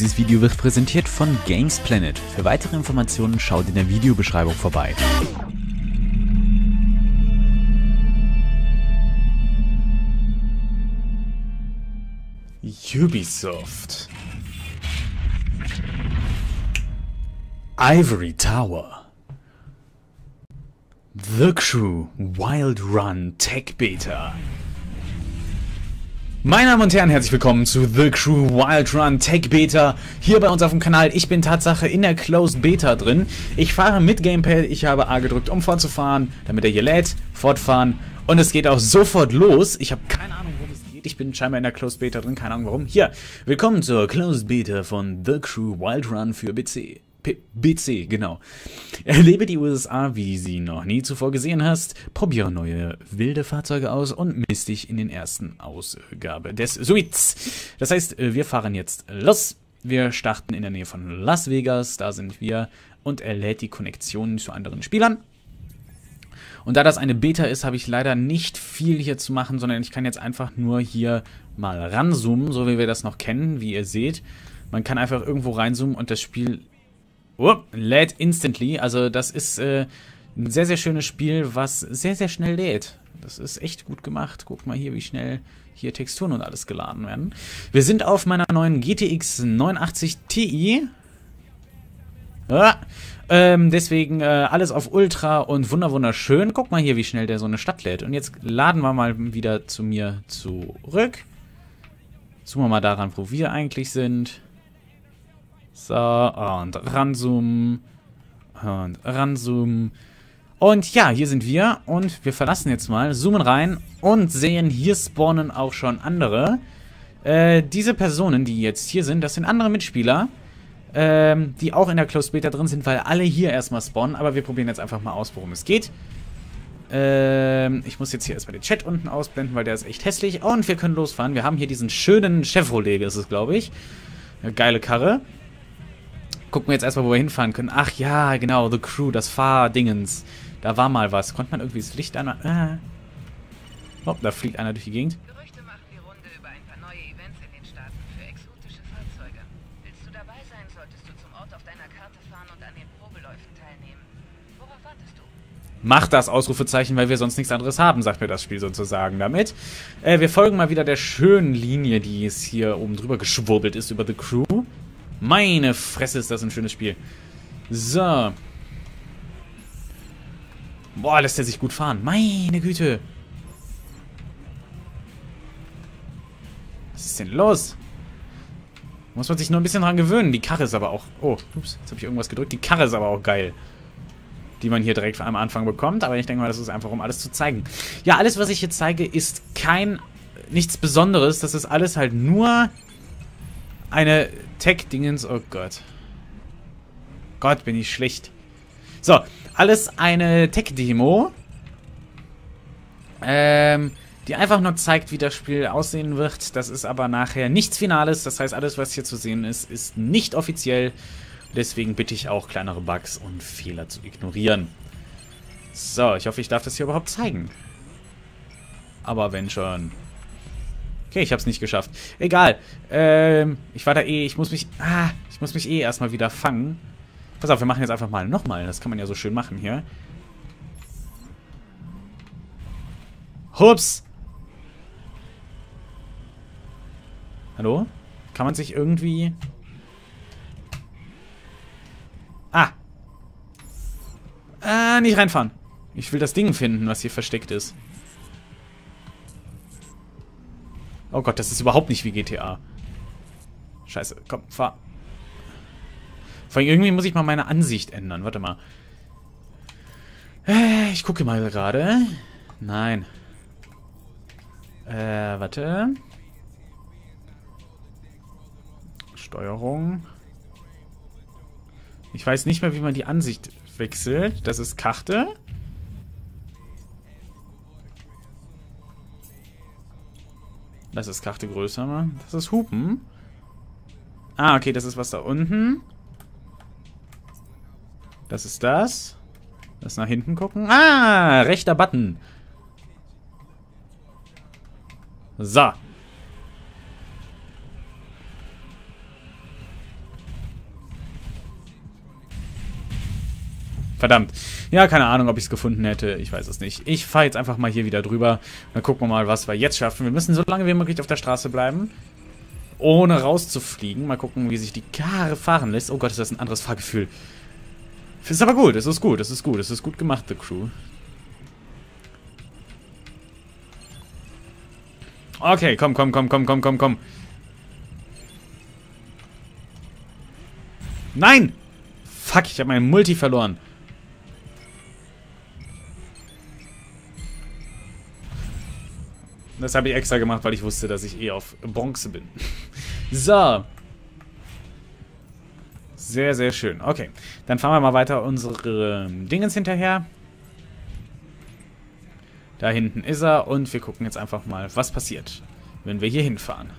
Dieses Video wird präsentiert von Gamesplanet. Für weitere Informationen schaut in der Videobeschreibung vorbei. Ubisoft. Ivory Tower. The Crew Wild Run Tech Beta. Meine Damen und Herren, herzlich willkommen zu The Crew Wild Run Tech Beta hier bei uns auf dem Kanal. Ich bin Tatsache in der Closed Beta drin. Ich fahre mit Gamepad, ich habe A gedrückt, um fortzufahren, damit er hier lädt, fortfahren und es geht auch sofort los. Ich habe keine Ahnung, worum es geht. Ich bin scheinbar in der Closed Beta drin, keine Ahnung warum. Hier, willkommen zur Closed Beta von The Crew Wild Run für PC. BC, genau. Erlebe die USA, wie sie noch nie zuvor gesehen hast, probiere neue wilde Fahrzeuge aus und misst dich in den ersten Ausgabe des Suites. Das heißt, wir fahren jetzt los. Wir starten in der Nähe von Las Vegas, da sind wir, und er lädt die Konnektionen zu anderen Spielern. Und da das eine Beta ist, habe ich leider nicht viel hier zu machen, sondern ich kann jetzt einfach nur hier mal ranzoomen, so wie wir das noch kennen, wie ihr seht. Man kann einfach irgendwo reinzoomen und das Spiel lädt instantly. Also das ist ein sehr, sehr schönes Spiel, was sehr, sehr schnell lädt. Das ist echt gut gemacht. Guck mal hier, wie schnell hier Texturen und alles geladen werden. Wir sind auf meiner neuen GTX 980 Ti. Deswegen alles auf Ultra und wunderschön. Guck mal hier, wie schnell der so eine Stadt lädt. Und jetzt laden wir mal wieder zu mir zurück. Zoomen wir mal daran, wo wir eigentlich sind. So, und ranzoomen. Und ranzoomen. Und ja, hier sind wir. Und wir verlassen jetzt mal, zoomen rein und sehen, hier spawnen auch schon andere. Diese Personen, die jetzt hier sind, das sind andere Mitspieler, die auch in der Closed Beta drin sind, weil alle hier erstmal spawnen. Aber wir probieren jetzt einfach mal aus, worum es geht. Ich muss jetzt hier erstmal den Chat unten ausblenden, weil der ist echt hässlich. Und wir können losfahren. Wir haben hier diesen schönen Chevrolet, ist es, glaube ich. Eine geile Karre. Gucken wir jetzt erstmal, wo wir hinfahren können. Ach ja, genau, The Crew, das Fahrdingens. Da war mal was. Konnte man irgendwie das Licht einmal... Oh, da fliegt einer durch die Gegend. Gerüchte machen die Runde über ein paar neue Events in den Staaten für exotische Fahrzeuge. Willst du dabei sein, solltest du zum Ort auf deiner Karte fahren und an den Probeläufen teilnehmen. Worauf wartest du? Mach das Ausrufezeichen, weil wir sonst nichts anderes haben, sagt mir das Spiel sozusagen damit. Wir folgen mal wieder der schönen Linie, die es hier oben drüber geschwurbelt ist über The Crew. Meine Fresse, ist das ein schönes Spiel. So. Boah, lässt er sich gut fahren. Meine Güte. Was ist denn los? Muss man sich nur ein bisschen dran gewöhnen. Die Karre ist aber auch... Oh, ups, jetzt habe ich irgendwas gedrückt. Die Karre ist aber auch geil. Die man hier direkt am Anfang bekommt. Aber ich denke mal, das ist einfach, um alles zu zeigen. Ja, alles, was ich hier zeige, ist nichts Besonderes. Das ist alles halt nur... eine Tech-Dingens, oh Gott. Gott, bin ich schlecht. So, alles eine Tech-Demo. Die einfach nur zeigt, wie das Spiel aussehen wird. Das ist aber nachher nichts Finales. Das heißt, alles, was hier zu sehen ist, ist nicht offiziell. Deswegen bitte ich auch, kleinere Bugs und Fehler zu ignorieren. So, ich hoffe, ich darf das hier überhaupt zeigen. Aber wenn schon... Okay, ich hab's nicht geschafft. Egal. Ich war da ich muss mich erstmal wieder fangen. Pass auf, wir machen jetzt einfach mal nochmal. Das kann man ja so schön machen hier. Hups! Hallo? Kann man sich irgendwie... nicht reinfahren. Ich will das Ding finden, was hier versteckt ist. Oh Gott, das ist überhaupt nicht wie GTA. Scheiße, komm, fahr. Vor allem irgendwie muss ich mal meine Ansicht ändern. Warte mal. Ich gucke mal gerade. Nein. Warte. Steuerung. Ich weiß nicht mehr, wie man die Ansicht wechselt. Das ist Karte. Das ist Karte größer. Das ist Hupen. Ah, okay, das ist was da unten. Das ist das. Das nach hinten gucken. Ah, rechter Button. So. Verdammt. Ja, keine Ahnung, ob ich es gefunden hätte. Ich weiß es nicht. Ich fahre jetzt einfach mal hier wieder drüber. Dann gucken wir mal, was wir jetzt schaffen. Wir müssen so lange wie möglich auf der Straße bleiben. Ohne rauszufliegen. Mal gucken, wie sich die Karre fahren lässt. Oh Gott, ist das ein anderes Fahrgefühl. Ist aber gut. Es ist gut. Es ist gut. Es ist gut gemacht, The Crew. Okay, komm. Nein! Fuck, ich habe meinen Multi verloren. Das habe ich extra gemacht, weil ich wusste, dass ich eh auf Bronze bin. So. Sehr, sehr schön. Okay, dann fahren wir mal weiter unsere Dingens hinterher. Da hinten ist er und wir gucken jetzt einfach mal, was passiert, wenn wir hier hinfahren.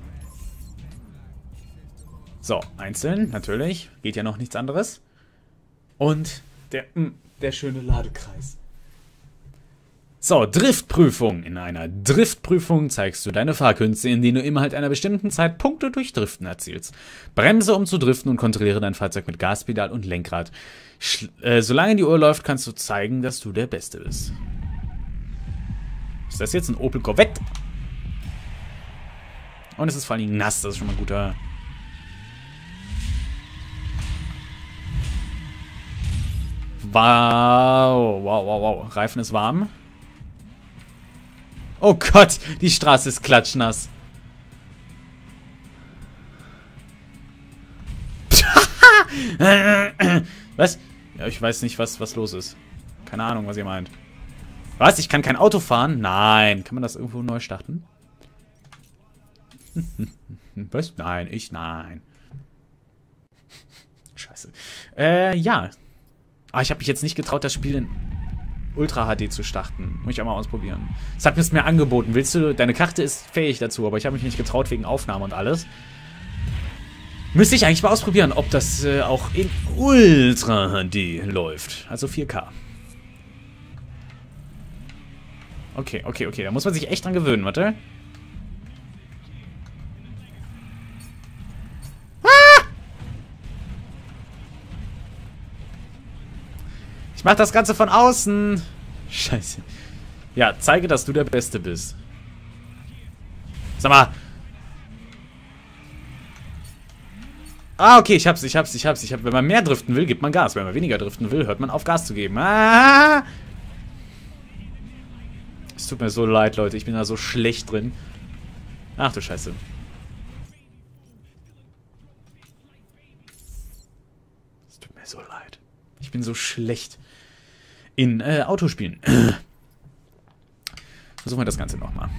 So, einzeln, natürlich. Geht ja noch nichts anderes. Und der schöne Ladekreis. So, Driftprüfung. In einer Driftprüfung zeigst du deine Fahrkünste, indem du innerhalb einer bestimmten Zeit Punkte durch Driften erzielst. Bremse, um zu driften und kontrolliere dein Fahrzeug mit Gaspedal und Lenkrad. Solange die Uhr läuft, kannst du zeigen, dass du der Beste bist. Ist das jetzt ein Opel Corvette? Und es ist vor allem nass, das ist schon mal ein guter... Wow. Reifen ist warm. Oh Gott, die Straße ist klatschnass. Was? Ja, ich weiß nicht, was los ist. Keine Ahnung, was ihr meint. Was? Ich kann kein Auto fahren? Nein. Kann man das irgendwo neu starten? Was? Nein, nein. Scheiße. Ja. Ah, ich habe mich jetzt nicht getraut, das Spiel in Ultra HD zu starten. Muss ich auch mal ausprobieren. Das hat mir angeboten. Willst du, deine Karte ist fähig dazu, aber ich habe mich nicht getraut wegen Aufnahme und alles. Müsste ich eigentlich mal ausprobieren, ob das auch in Ultra HD läuft. Also 4K. Okay. Da muss man sich echt dran gewöhnen, warte. Ich mach das Ganze von außen. Scheiße. Ja, zeige, dass du der Beste bist. Sag mal. Ah, okay, ich hab's. Wenn man mehr driften will, gibt man Gas. Wenn man weniger driften will, hört man auf, Gas zu geben. Ah! Es tut mir so leid, Leute. Ich bin da so schlecht drin. Ach du Scheiße. Es tut mir so leid. Ich bin so schlecht in Autospielen. Versuchen wir das Ganze nochmal.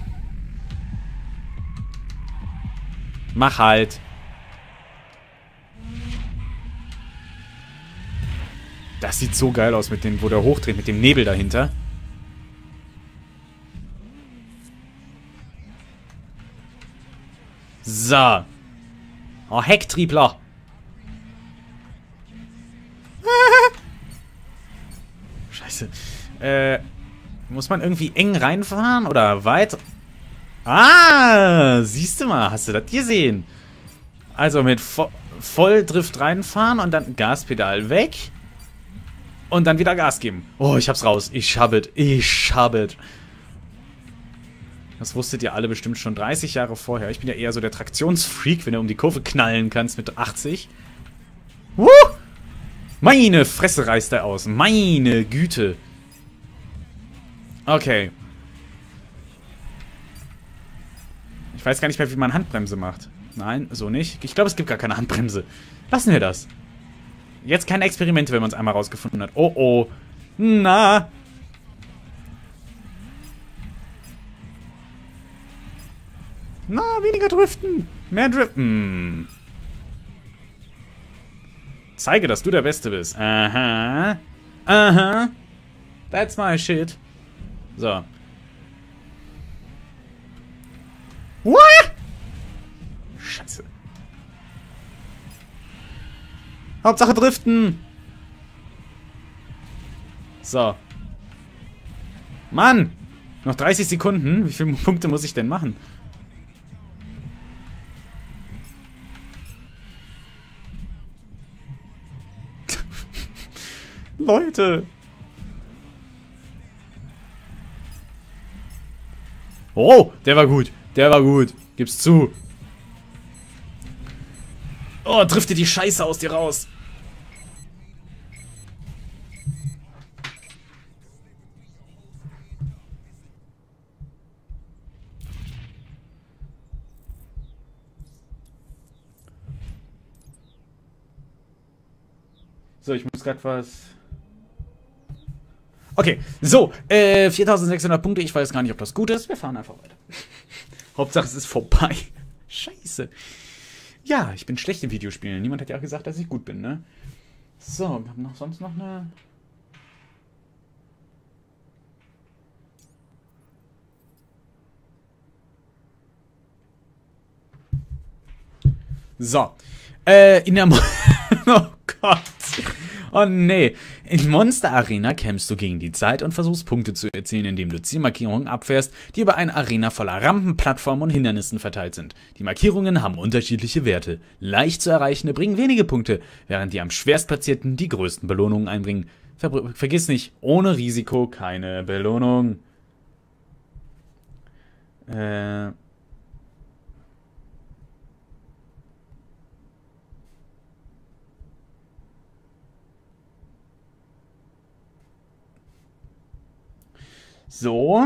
Mach halt. Das sieht so geil aus, mit dem, wo der hochdreht, mit dem Nebel dahinter. So. Oh, Hecktriebler. Scheiße. Muss man irgendwie eng reinfahren oder weit? Ah, siehst du mal, hast du das gesehen? Also mit Volldrift reinfahren und dann Gaspedal weg. Und dann wieder Gas geben. Oh, ich hab's raus. Ich hab it. Das wusstet ihr alle bestimmt schon 30 Jahre vorher. Ich bin ja eher so der Traktionsfreak, wenn du um die Kurve knallen kannst mit 80. Meine Fresse reißt er aus. Meine Güte. Okay. Ich weiß gar nicht mehr, wie man Handbremse macht. Nein, so nicht. Ich glaube, es gibt gar keine Handbremse. Lassen wir das. Jetzt keine Experimente, wenn man es einmal rausgefunden hat. Oh, oh. Na. Na, weniger driften. Mehr driften. Zeige, dass du der Beste bist. Aha. Aha. That's my shit. So. What? Scheiße. Hauptsache driften. So. Mann. Noch 30 Sekunden. Wie viele Punkte muss ich denn machen? Leute. Oh, der war gut. Der war gut. Gib's zu. Oh, trifft dir die Scheiße aus dir raus. So, ich muss gerade was... Okay, so, 4600 Punkte. Ich weiß gar nicht, ob das gut ist. Wir fahren einfach weiter. Hauptsache, es ist vorbei. Scheiße. Ja, ich bin schlecht in Videospielen. Niemand hat ja auch gesagt, dass ich gut bin, ne? So, wir haben noch sonst noch eine... So. In der... Oh Gott. Oh nee. In Monster Arena kämpfst du gegen die Zeit und versuchst Punkte zu erzielen, indem du Zielmarkierungen abfährst, die über eine Arena voller Rampen, Plattformen und Hindernissen verteilt sind. Die Markierungen haben unterschiedliche Werte. Leicht zu erreichende bringen wenige Punkte, während die am schwerst platzierten die größten Belohnungen einbringen. Vergiss nicht, ohne Risiko keine Belohnung. So.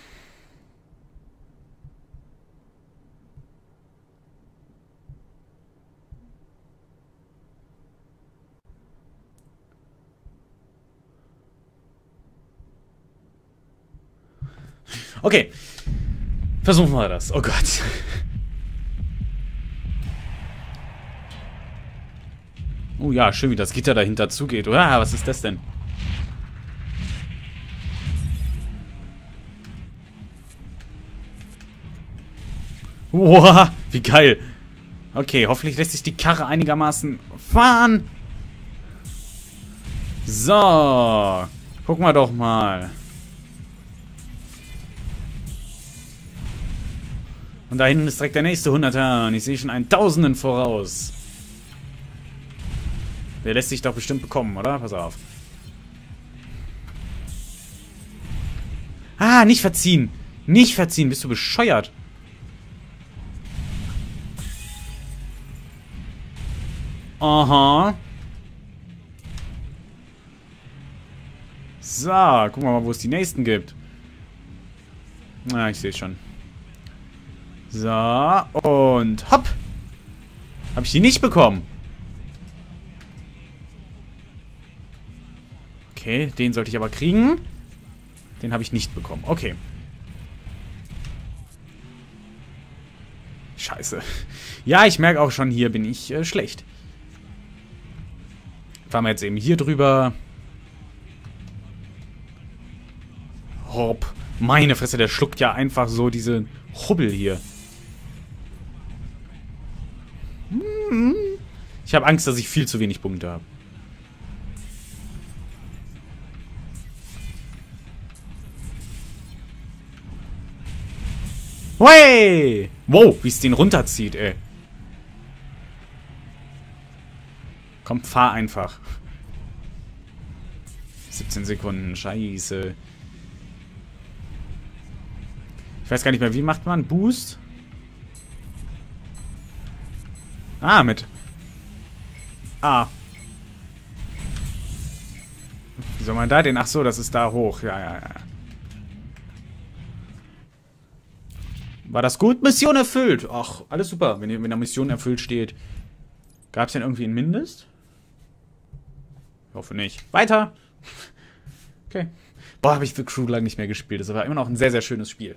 Okay. Versuchen wir das. Oh Gott. Oh ja, schön, wie das Gitter dahinter zugeht. Ah, was ist das denn? Wow, wie geil. Okay, hoffentlich lässt sich die Karre einigermaßen fahren. So. Gucken wir doch mal. Und da hinten ist direkt der nächste 100er. Und ich sehe schon einen Tausenden voraus. Der lässt sich doch bestimmt bekommen, oder? Pass auf. Ah, nicht verziehen. Nicht verziehen. Bist du bescheuert? Aha. So, gucken wir mal, wo es die nächsten gibt. Na, ich sehe schon. So, und hopp. Habe ich die nicht bekommen? Okay, den sollte ich aber kriegen. Den habe ich nicht bekommen. Okay. Scheiße. Ja, ich merke auch schon, hier bin ich schlecht. Fahren wir jetzt eben hier drüber. Hopp. Meine Fresse, der schluckt ja einfach so diese Hubbel hier. Ich habe Angst, dass ich viel zu wenig Punkte habe. Hey! Wow, wie es den runterzieht, ey. Komm, fahr einfach. 17 Sekunden, scheiße. Ich weiß gar nicht mehr, wie macht man Boost? Ah, mit A. Wie soll man da den? Ach so, das ist da hoch. Ja, ja, ja. War das gut? Mission erfüllt. Ach, alles super, wenn da Mission erfüllt steht. Gab es denn irgendwie ein Mindest? Ich hoffe nicht. Weiter! Okay. Boah, habe ich The Crew lange nicht mehr gespielt. Das war immer noch ein sehr, sehr schönes Spiel.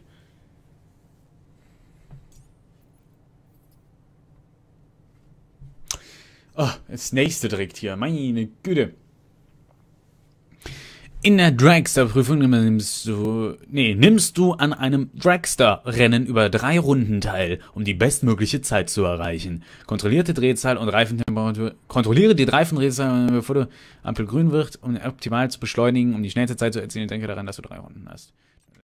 Oh, das nächste direkt hier. Meine Güte. In der Dragster-Prüfung nimmst du an einem Dragster-Rennen über 3 Runden teil, um die bestmögliche Zeit zu erreichen. Kontrolliere die Drehzahl und Reifentemperatur. Kontrolliere die Reifendrehzahl, bevor die Ampel grün wird, um optimal zu beschleunigen, um die schnellste Zeit zu erzielen. Denke daran, dass du 3 Runden hast.